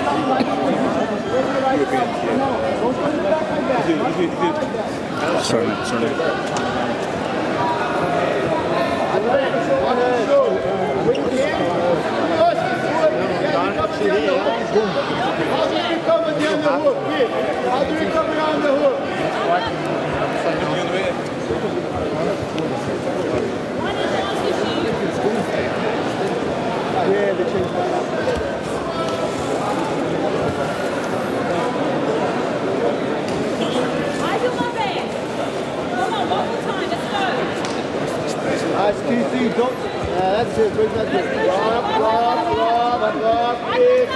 Sorry. How do you recover down the hook? How do you recover around the hook? Yeah, they changed that. Nice, TC, don't. That's it, where's that? Drop, kick.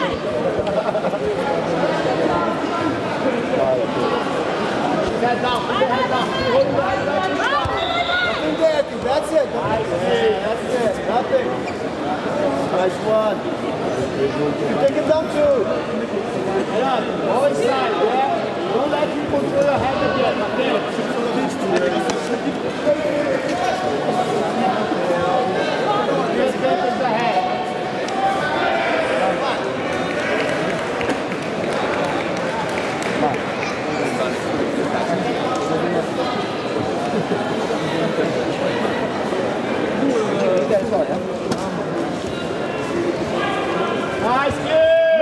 Head down, put your head down. Hold your head down. Nothing there, that's it. That's it, nothing. Nice one. You take it down too. Head up, always side, yeah? Don't let people throw your head again, okay? Nice kick!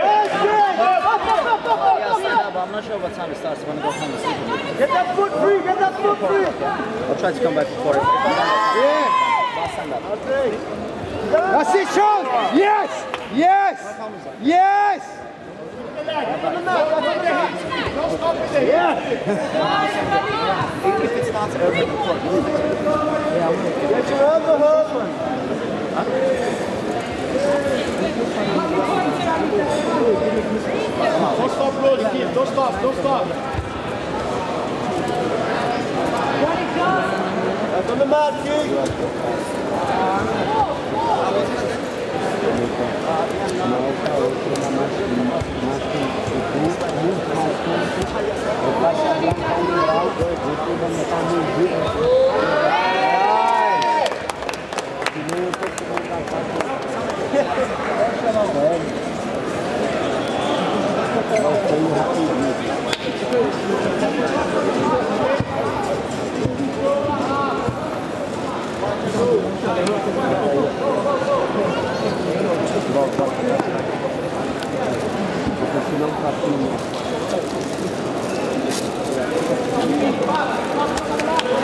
I'm not sure what time it starts. I'm going to go home and sleep. Get that foot free! Get that foot free! I'll try to come back before it. Yeah! Okay. That's it, Sean! Yes! Yes! Yes! Don't stop it there! Yeah! If it starts early before. Get your other husband! Don't stop rolling, kid. Don't stop. Don't stop. That's on the mat, kid. Não,